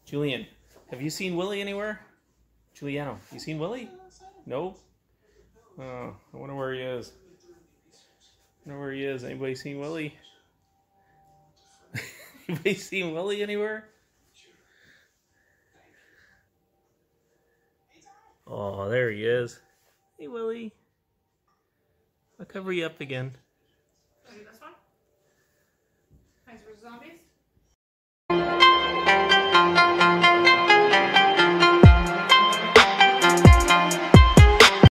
Julian, have you seen Willie anywhere? Juliano, you seen Willie? No? Oh, I wonder where he is. I wonder where he is. Anybody seen Willie? Anybody seen Willie anywhere? Oh, there he is. Hey, Willie. I'll cover you up again. Want to do this one? Plants vs. Zombies?